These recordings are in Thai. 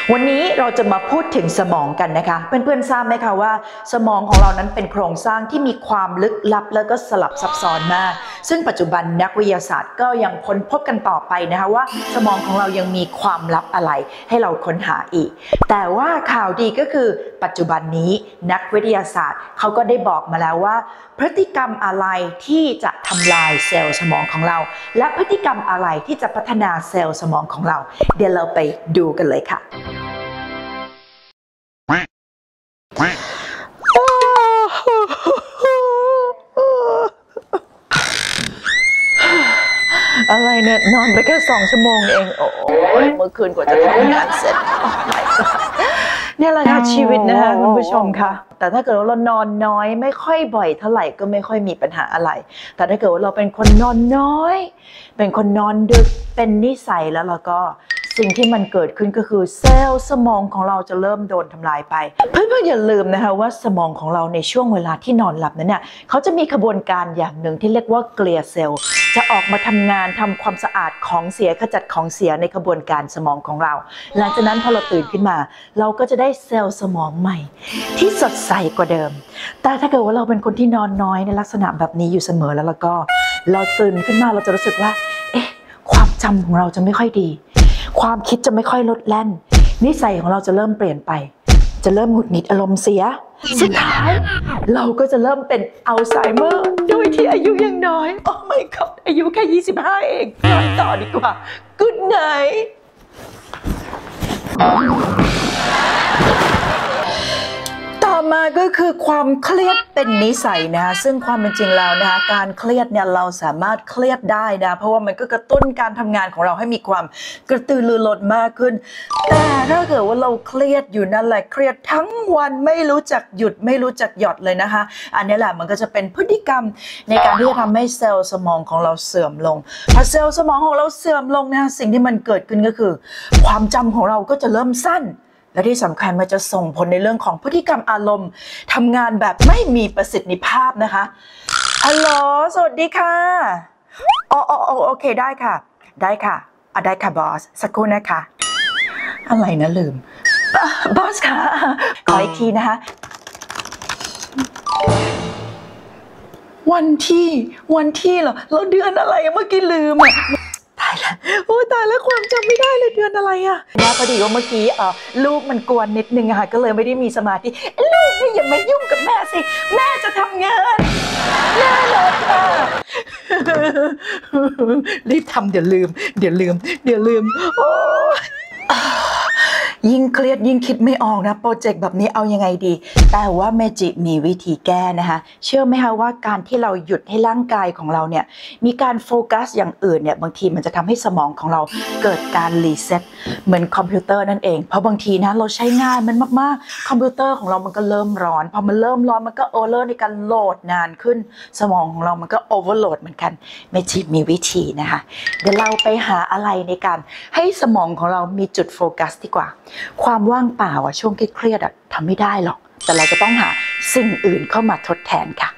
วันนี้เราจะมาพูดถึงสมองกันนะคะเพื่อนๆทราบไหมคะว่าสมองของเรานั้นเป็นโครงสร้างที่มีความลึกลับแล้วก็สลับซับซ้อนมากซึ่งปัจจุบันนักวิทยาศาสตร์ก็ยังค้นพบกันต่อไปนะคะว่าสมองของเรายังมีความลับอะไรให้เราค้นหาอีกแต่ว่าข่าวดีก็คือปัจจุบันนี้นักวิทยาศาสตร์เขาก็ได้บอกมาแล้วว่าพฤติกรรมอะไรที่จะทำลายเซลล์สมองของเราและพฤติกรรมอะไรที่จะพัฒนาเซลล์สมองของเราเดี๋ยวเราไปดูกันเลยค่ะอะไรเนี่ยนอนไปแค่2 ชั่วโมงเองโอ้ยเมื่อคืนกว่าจะทำงานเสร็จเนี่ยแหละค่ะชีวิตนะคะคุณผู้ชมค่ะแต่ถ้าเกิดว่าเรานอนน้อยไม่ค่อยบ่อยเท่าไหร่ก็ไม่ค่อยมีปัญหาอะไรแต่ถ้าเกิดว่าเราเป็นคนนอนน้อยเป็นคนนอนดึกเป็นนิสัยแล้วเราก็สิ่งที่มันเกิดขึ้นก็คือเซลล์สมองของเราจะเริ่มโดนทำลายไปเพื่อนๆอย่าลืมนะคะว่าสมองของเราในช่วงเวลาที่นอนหลับนั้นเนี่ยเขาจะมีกระบวนการอย่างหนึ่งที่เรียกว่าเกลียเซลล์จะออกมาทำงานทำความสะอาดของเสียขจัดของเสียในกระบวนการสมองของเราหลังจากนั้นพอเราตื่นขึ้นมาเราก็จะได้เซลล์สมองใหม่ที่สดใสกว่าเดิมแต่ถ้าเกิดว่าเราเป็นคนที่นอนน้อยในลักษณะแบบนี้อยู่เสมอแล้วก็เราตื่นขึ้นมาเราจะรู้สึกว่าความจำของเราจะไม่ค่อยดีความคิดจะไม่ค่อยลดแล่นนิสัยของเราจะเริ่มเปลี่ยนไปจะเริ่มหงุดหงิดอารมณ์เสียสุดท้ายเราก็จะเริ่มเป็นอัลไซเมอร์โดยที่อายุยังน้อยโอ้ไม่ครับอายุแค่25เองนอนต่อดีกว่า Good nightต่อมาก็คือความเครียดเป็นนิสัยนะซึ่งความเป็นจริงแล้วนะคะการเครียดเนี่ยเราสามารถเครียดได้นะเพราะว่ามันก็กระตุ้นการทำงานของเราให้มีความกระตือรือร้นมากขึ้นแต่ถ้าเกิดว่าเราเครียดอยู่นั่นแหละเครียดทั้งวันไม่รู้จักหยุดไม่รู้จักหย่อนเลยนะคะอันนี้แหละมันก็จะเป็นพฤติกรรมในการที่จะทำให้เซลล์สมองของเราเสื่อมลงพอเซลล์สมองของเราเสื่อมลงนะสิ่งที่มันเกิดขึ้นก็คือความจำของเราก็จะเริ่มสั้นและที่สำคัญมันจะส่งผลในเรื่องของพฤติกรรมอารมณ์ทำงานแบบไม่มีประสิทธิภาพนะคะฮัลโหลสวัสดีค่ะโอเคได้ค่ะได้ค่ะได้ค่ะบอสสักครู่นะคะอะไรนะลืมบอสค่ะขออีกทีนะคะวันที่เหรอแล้วเดือนอะไรเมื่อกี้ลืมอ่ะตายแล้วโอ้ตายแล้วความจำไม่ได้เลยเดือนอะไรอะนะพอดีว่าเมื่อกี้ลูกมันกวนนิดนึงค่ะก็เลยไม่ได้มีสมาธิลูกนี่อย่ามายุ่งกับแม่สิแม่จะทำงานแน่เลยค่ะรีบทำเดี๋ยวลืมโอ้ยิ่งเครียดยิ่งคิดไม่ออกนะโปรเจกต์แบบนี้เอายังไงดีแต่ว่าเมจิมีวิธีแก้นะคะเชื่อไหมคะว่าการที่เราหยุดให้ร่างกายของเราเนี่ยมีการโฟกัสอย่างอื่นเนี่ยบางทีมันจะทำให้สมองของเราเกิดการรีเซ็ตเหมือนคอมพิวเตอร์นั่นเองเพราะบางทีนะเราใช้งานมันมากๆคอมพิวเตอร์ของเรามันก็เริ่มร้อนพอมันเริ่มร้อนมันก็โอเวอร์ในการโหลดนานขึ้นสมองของเรามันก็โอเวอร์โหลดเหมือนกันเมจิมีวิธีนะคะเดี๋ยวเราไปหาอะไรในการให้สมองของเรามีจุดโฟกัสดีกว่าความว่างเปล่าช่วงเครียดทำไม่ได้หรอกแต่เราจะต้องหาสิ่งอื่นเข้ามาทดแทนค่ะ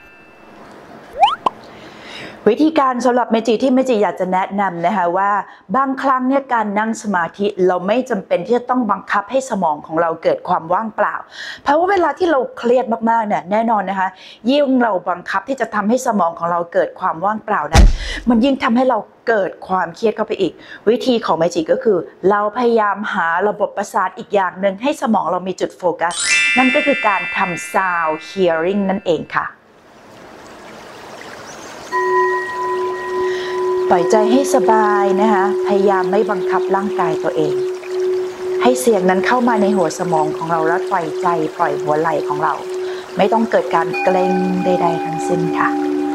วิธีการสำหรับเมจิที่เมจิอยากจะแนะนำนะคะว่าบางครั้งเนี่ยการนั่งสมาธิเราไม่จำเป็นที่จะต้องบังคับให้สมองของเราเกิดความว่างเปล่าเพราะว่าเวลาที่เราเครียดมากๆเนี่ยแน่นอนนะคะยิ่งเราบังคับที่จะทำให้สมองของเราเกิดความว่างเปล่านั้นมันยิ่งทำให้เราเกิดความเครียดเข้าไปอีกวิธีของเมจิก็คือเราพยายามหาระบบประสาทอีกอย่างหนึ่งให้สมองเรามีจุดโฟกัสนั่นก็คือการทำ sound hearing นั่นเองค่ะปล่อยใจให้สบายนะคะพยายามไม่บังคับร่างกายตัวเองให้เสียงนั้นเข้ามาในหัวสมองของเราแล้วปล่อยใจปล่อยหัวไหล่ของเราไม่ต้องเกิดการเกร็งใดๆทั้งสิ้นค่ะ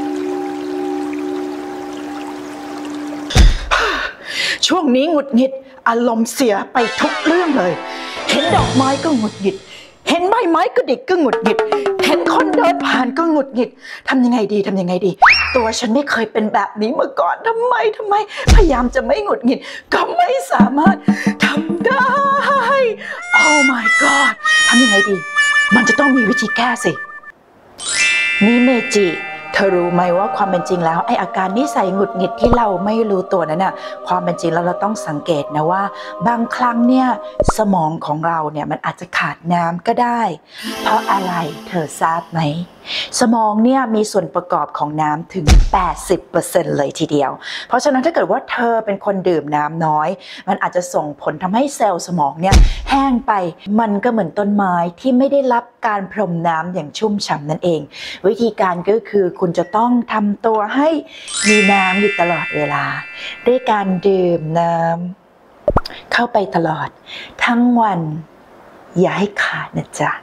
ช่วงนี้หงุดหงิดอารมณ์เสียไปทุกเรื่องเลยเห็นดอกไม้ก็หงุดหงิดเห็นใบไม้กระดิกก็หงุดหงิดเห็นคนเดินผ่านก็หงุดหงิดทำยังไงดีตัวฉันไม่เคยเป็นแบบนี้มาก่อนทำไมพยายามจะไม่หงุดหงิดก็ไม่สามารถทำได้ Oh my god ทำยังไงดีมันจะต้องมีวิธีแก้สินี่เมจิเธอรู้ไหมว่าความเป็นจริงแล้วไออาการนิสัยหงุดหงิดที่เราไม่รู้ตัวนั้นน่ะความเป็นจริงแล้วเราต้องสังเกตนะว่าบางครั้งเนี่ยสมองของเราเนี่ยมันอาจจะขาดน้ำก็ได้เพราะอะไรเธอทราบไหมสมองเนี่ยมีส่วนประกอบของน้ำถึง 80% เลยทีเดียวเพราะฉะนั้นถ้าเกิดว่าเธอเป็นคนดื่มน้ำน้อยมันอาจจะส่งผลทำให้เซลล์สมองเนี่ยแห้งไปมันก็เหมือนต้นไม้ที่ไม่ได้รับการพรมน้ำอย่างชุ่มฉ่ำนั่นเองวิธีการก็คือคุณจะต้องทำตัวให้มีน้ำอยู่ตลอดเวลาด้วยการดื่มน้ำเข้าไปตลอดทั้งวันอย่าให้ขาดนะจ๊ะ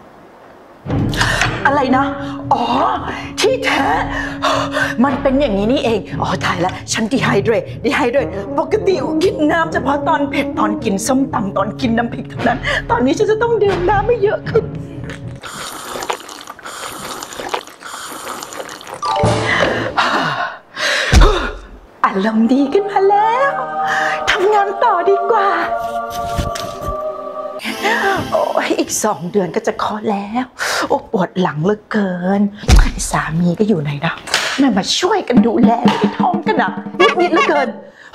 อะไรนะอ๋อที่แท้มันเป็นอย่างนี้นี่เองอ๋อตายแล้วฉันดีไฮเดรตปกติกินน้ำเฉพาะตอนเผ็ดตอนกินส้มตำตอนกินน้ำพริกเท่านั้นตอนนี้ฉันจะต้องดื่มน้ำไม่เยอะขึ้นอารมณ์ดีขึ้นมาแล้วทำงานต่อดีกว่าโอ้ยอีก2 เดือนก็จะคลอดแล้วโอ้ปวดหลังเหลือเกินสามีก็อยู่ไหนนะไม่มาช่วยกันดูแลที่ท้องกันนะนิดเหลือเกิน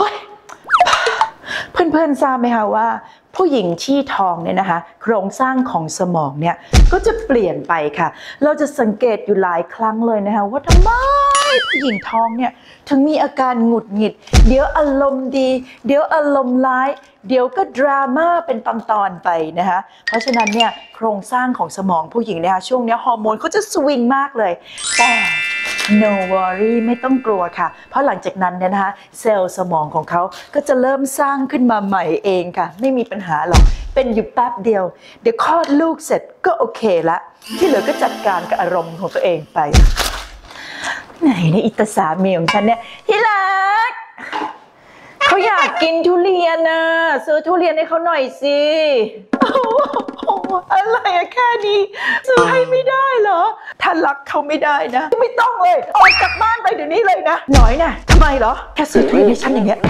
เพื่อนๆทราบไหมคะว่าผู้หญิงที่ท้องเนี่ยนะคะโครงสร้างของสมองเนี่ยก็จะเปลี่ยนไปค่ะเราจะสังเกตอยู่หลายครั้งเลยนะคะว่าทำไมผู้หญิงท้องเนี่ยถึงมีอาการหงุดหงิดเดี๋ยวอารมณ์ดีเดี๋ยวอารมณ์ร้ายเดี๋ยวก็ดราม่าเป็นตอนๆไปนะคะเพราะฉะนั้นเนี่ยโครงสร้างของสมองผู้หญิงนะคะช่วงนี้ฮอร์โมนเขาจะสวิงมากเลยแต่ no worry ไม่ต้องกลัวค่ะเพราะหลังจากนั้นเนี่ยนะคะเซลล์สมองของเขาก็จะเริ่มสร้างขึ้นมาใหม่เองค่ะไม่มีปัญหาหรอกเป็นอยู่แป๊บเดียวเดี๋ยวคลอดลูกเสร็จก็โอเคละที่เหลือก็จัดการกับอารมณ์ของตัวเองไปไหนเนี่ยอิตาสามีของฉันเนี่ยที่รักเขาอยากกินทุเรียนนะซื้อทุเรียนให้เขาหน่อยสิโอ้อะไรอะแค่นี้ซื้อให้ไม่ได้เหรอถ้ารักเขาไม่ได้นะไม่ต้องเลยออกจากบ้านไปเดี๋ยวนี้เลยนะหน่อยนะทำไมเหรอแค่ซื้อทุเรียนให้ฉันอย่างเงี้ย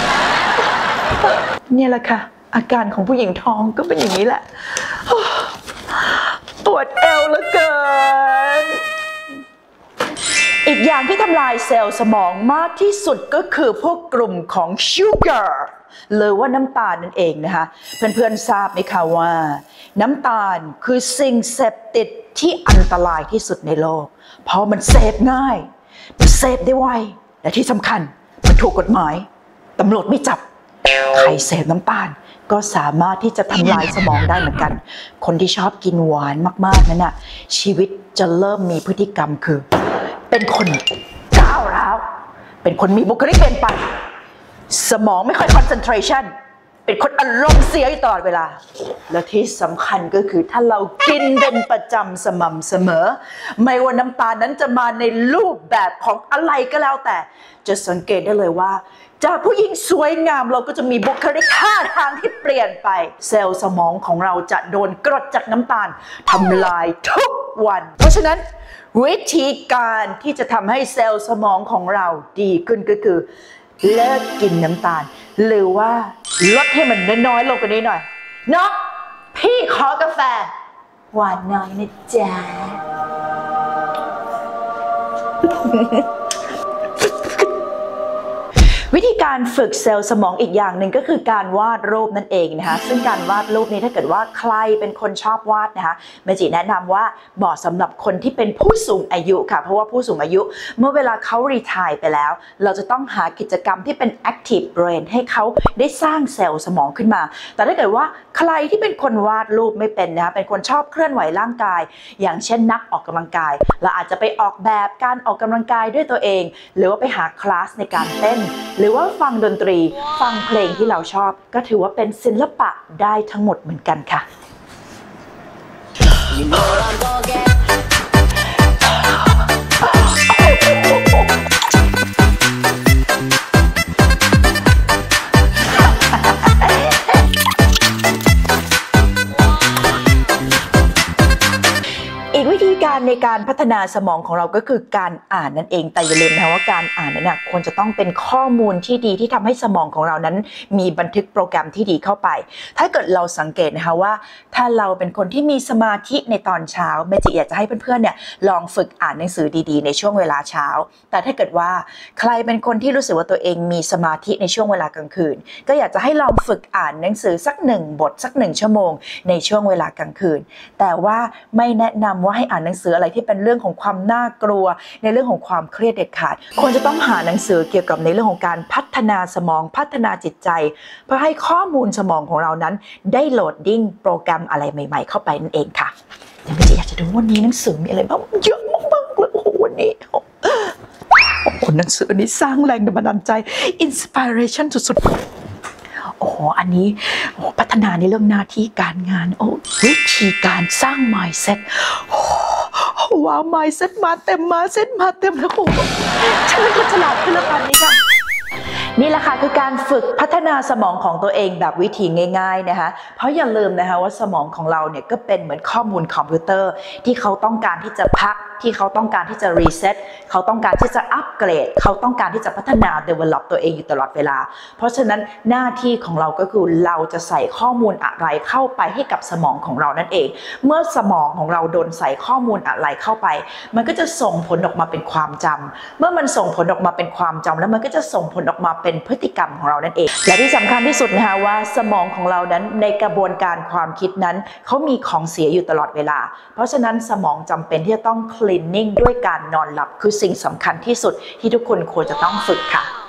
เนี่ยแหละค่ะอาการของผู้หญิงท้องก็เป็นอย่างนี้แหละปวดเอวเหลือเกินอีกอย่างที่ทำลายเซลล์สมองมากที่สุดก็คือพวกกลุ่มของชูการ์หรือว่าน้ำตาลนั่นเองนะคะเพื่อนๆทราบไหมคะว่าน้ำตาลคือสิ่งเสพติดที่อันตรายที่สุดในโลกเพราะมันเสพง่ายมันเสพได้ไวและที่สำคัญมันถูกกฎหมายตำรวจไม่จับใครเสพน้ำตาลก็สามารถที่จะทำลายสมองได้เหมือนกันคนที่ชอบกินหวานมากๆนั้นน่ะชีวิตจะเริ่มมีพฤติกรรมคือเป็นคนก้าวร้าวเป็นคนมีบุคลิกเปลี่ยนไปสมองไม่ค่อย concentration เป็นคนอารมณ์เสียอยู่ตลอดเวลาและที่สำคัญก็คือถ้าเรากินเป็นประจำสม่ำเสมอไม่ว่าน้ำตาลนั้นจะมาในรูปแบบของอะไรก็แล้วแต่จะสังเกตได้เลยว่าจากผู้หญิงสวยงามเราก็จะมีบุคลิกท่าทางที่เปลี่ยนไปเซลล์สมองของเราจะโดนกรดจากน้ำตาลทำลายทุกวันเพราะฉะนั้นวิธีการที่จะทำให้เซลล์สมองของเราดีขึ้นก็คือเลิกกินน้ำตาลหรือว่าลดให้มันน้อยๆลงกว่านี้หน่อยเนาะพี่ขอกาแฟหวานน้อยนะจ๊ะ วิธีการฝึกเซลล์สมองอีกอย่างหนึ่งก็คือการวาดรูปนั่นเองนะคะซึ่งการวาดรูปนี้ถ้าเกิดว่าใครเป็นคนชอบวาดนะคะเมจิแนะนำว่าเหมาะสำหรับคนที่เป็นผู้สูงอายุค่ะเพราะว่าผู้สูงอายุเมื่อเวลาเขารีไทร์ไปแล้วเราจะต้องหากิจกรรมที่เป็น active brain ให้เขาได้สร้างเซลล์สมองขึ้นมาแต่ถ้าเกิดว่าใครที่เป็นคนวาดรูปไม่เป็นนะคะเป็นคนชอบเคลื่อนไหวร่างกายอย่างเช่นนักออกกำลังกายเราอาจจะไปออกแบบการออกกำลังกายด้วยตัวเองหรือว่าไปหาคลาสในการเต้นหรือว่าฟังดนตรีฟังเพลงที่เราชอบก็ถือว่าเป็นศิลปะได้ทั้งหมดเหมือนกันค่ะ อีกวิธีการในการพัฒนาสมองของเราก็คือการอ่านนั่นเองแต่อย่าลืมนะว่าการอ่านนั้นนะควรจะต้องเป็นข้อมูลที่ดีที่ทำให้สมองของเรานั้นมีบันทึกโปรแกรมที่ดีเข้าไปถ้าเกิดเราสังเกตนะคะว่าถ้าเราเป็นคนที่มีสมาธิในตอนเช้าแม่จิอยากจะให้เพื่อนๆเนี่ยลองฝึกอ่านหนังสือดีๆในช่วงเวลาเช้าแต่ถ้าเกิดว่าใครเป็นคนที่รู้สึกว่าตัวเองมีสมาธิในช่วงเวลากลางคืนก็อยากจะให้ลองฝึกอ่านหนังสือสัก1 บทสัก1 ชั่วโมงในช่วงเวลากลางคืนแต่ว่าไม่แนะนำว่าให้อ่านหนังสืออะไรที่เป็นเรื่องของความน่ากลัวในเรื่องของความเครียดเด็ดขาดควรจะต้องหาหนังสือเกี่ยวกับในเรื่องของการพัฒนาสมองพัฒนาจิตใจเพื่อให้ข้อมูลสมองของเรานั้นได้โหลดดิ้งโปรแกรมอะไรใหม่ๆเข้าไปนั่นเองค่ะเดี๋ยวแม่จะอยากจะดูวันนี้หนังสือมีอะไรบ้างเยอะมากๆเลยโอ้โหวันนี้โอ้โหหนังสืออันนี้สร้างแรงบันดาลใจอินสปิเรชันสุดๆโอ้โหอันนี้พัฒนาในเรื่องหน้าที่การงานโอ้วิธีการสร้าง mindset ว้าว mindset มาเต็มมาเซ็ตมาเต็มแล้วโอ้โหฉันเป็นคนฉลาดขึ้นแล้วกันนี่ค่ะนี่แหละค่ะคือการฝึกพัฒนาสมองของตัวเองแบบวิธีง่ายๆนะคะเพราะอย่าลืมนะคะว่าสมองของเราเนี่ยก็เป็นเหมือนข้อมูลคอมพิวเตอร์ที่เขาต้องการที่จะพักที่เขาต้องการที่จะรีเซ็ตเขาต้องการที่จะอัปเกรดเขาต้องการที่จะพัฒนา develop ตัวเองอยู่ตลอดเวลาเพราะฉะนั้นหน้าที่ของเราก็คือเราจะใส่ข้อมูลอะไรเข้าไปให้กับสมองของเรานั่นเองเมื่อสมองของเราโดนใส่ข้อมูลอะไรเข้าไปมันก็จะส่งผลออกมาเป็นความจำเมื่อมันส่งผลออกมาเป็นความจำแล้วมันก็จะส่งผลออกมาเป็นพฤติกรรมของเรานั่นเองและที่สำคัญที่สุดนะคะว่าสมองของเรานั้นในกระบวนการความคิดนั้นเขามีของเสียอยู่ตลอดเวลาเพราะฉะนั้นสมองจำเป็นที่จะต้อง cleaning ด้วยการนอนหลับคือสิ่งสำคัญที่สุดที่ทุกคนควรจะต้องฝึกค่ะ